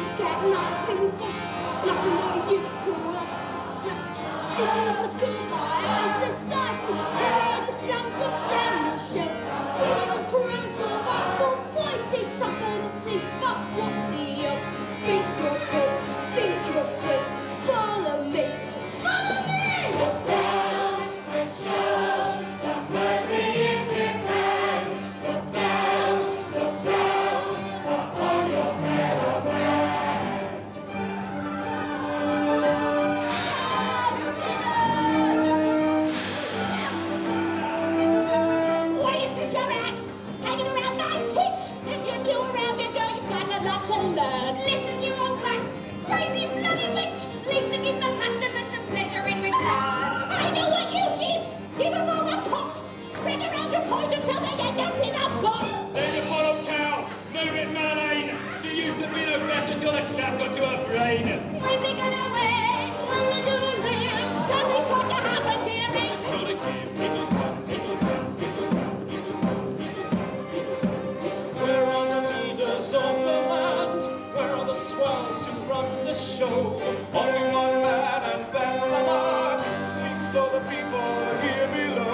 get nothing boss, nothing like you call up to scratch. This is what's called by our society. We're in the slums of Samuel. We all crowds of apple fighting tough on the teeth, but what the hell? Think you're good, think you're free. Follow me, follow me! Look down and show some mercy if you can. Look down upon your fellow man. What do you think you're at? Hanging around my pitch? If you're new around here, girl, you've got a lot to learn. Listen, you old rat, crazy bloody witch. Leave to give the customers some pleasure in return. I know what you give. Give them all a pop. Spread around your poison till they end up in a pot. There's your bottle cow. Move it, Marlene. She used to be no better till the crap got to her brain. Where's he gonna win? What's he gonna win? Something's got to happen, dearie. Gotta keep it'll come. Where are the leaders of the land? Where are the swells who run the show? Only one man, and that's the man. Speaks for the people here below.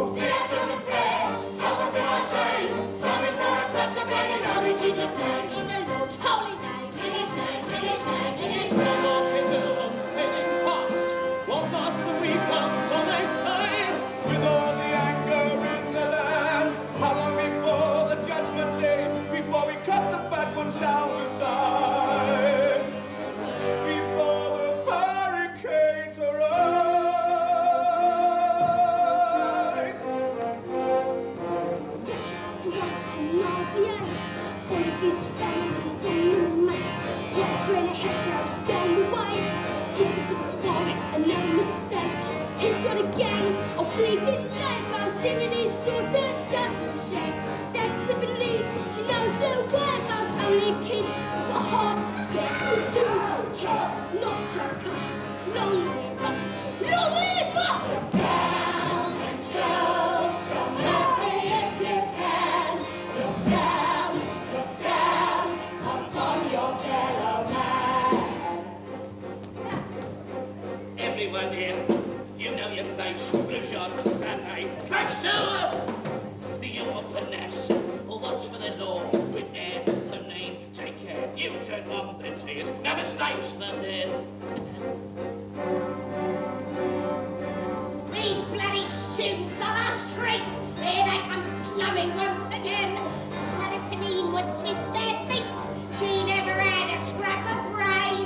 Down to size before the barricades arise. All of his families on the map. What trainer headshells down the way. He's a swan and no mistake. He's got a gang of bleeding life out him and his daughter doesn't shake. That's a belief, she knows the whereabouts. Only kids, but hard to scare. Who do not care, not to cuss. Long live us, long live us! Look down and show some mercy if you can. Look down upon your fellow man. Everyone here, you know your face, blue shot, and a black silver. The young finesse, who watch for the law with their name. Take care, you turn up and tears, no mistakes for this. These bloody students on our streets, here they come slumming once again. Hurricane would kiss their feet, she never had a scrap of brain.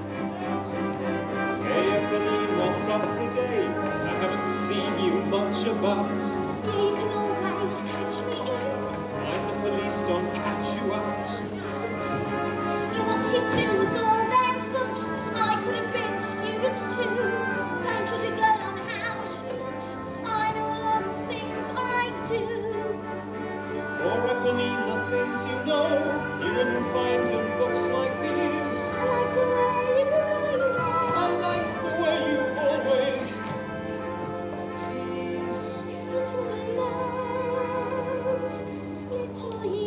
Hey, Anthony, what's up today? I haven't seen you much about. You can always catch me in. Mind the police don't catch you out. And what you do with all them books, I could have been students too. Don't judge a girl on how she looks, I know a lot of things I do. Or Anthony, the things you know, you wouldn't find in books like these. I like the way you write. I like the way you always tease. Little knows, little he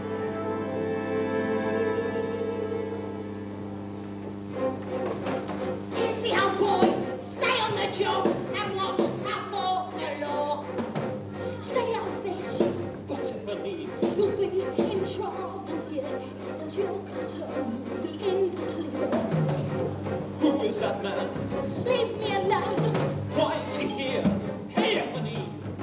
sees. Here's the old boy, stay on the job and watch out for the law. Stay out of this, But Anthony, you'll be in trouble here, and your concern will be in the clear. who is that man? Leave me alone. Why is he here? Hey, Anthony!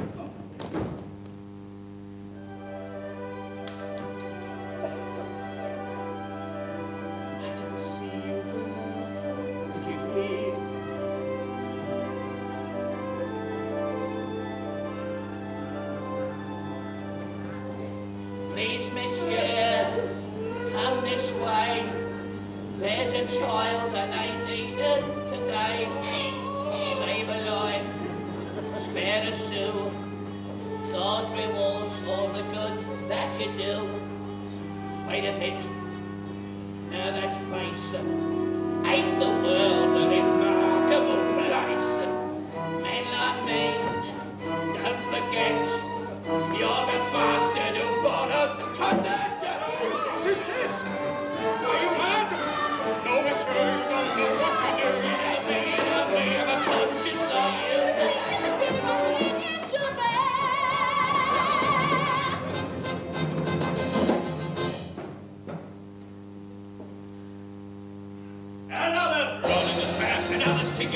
I didn't see you before. Forgive me. Please, monsieur, come this way. There's a child that I needed today. Save a life, spare a sou. God rewards all the good that you do. Wait a bit. Now that face ain't the world a remarkable place. Men like me, don't forget, you're the bastard who bought a cotton. Sisters, are you mad?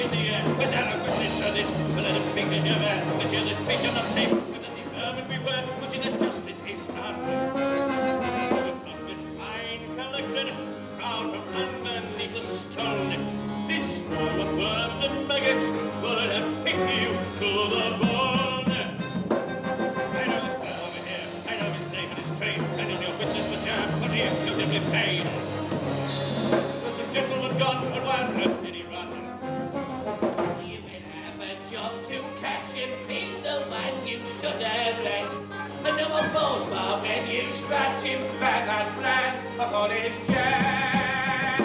in the air. But then I could listen to this, but let us speak in your air. But hear this speech on the tape, but then the ermine we wear, which in the justice is done. Of this fine collection, proud from underneath the stone, this swarm of worms and maggots will have picked you to the bone. I know this man over here, I know his name and his trade, and in your witness for jam, but he exclusively paid. Was the gentleman gone, and where did he run? You will have a job to catch him, he's the one you should have left. And no one falls far when you scratch him back and flat upon his chest.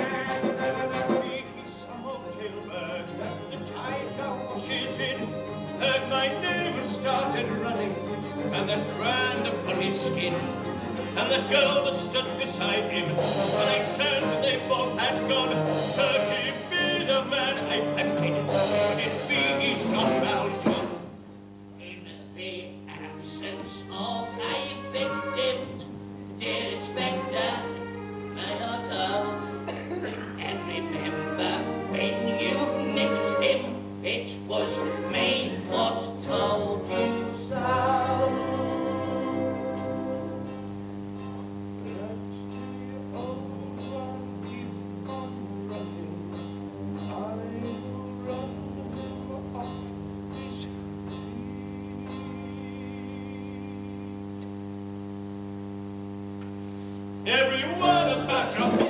Some of Gilbert, the tide now washes in, heard my name and started running, and that brand upon his skin. And the girl that stood beside him, when I turned and they both had gone, could he be the man I planted? Could it be he's not found John? In the absence of a victim, dear Inspector, may I go? And remember, when you nicked him, it was me what told you so. Everyone about your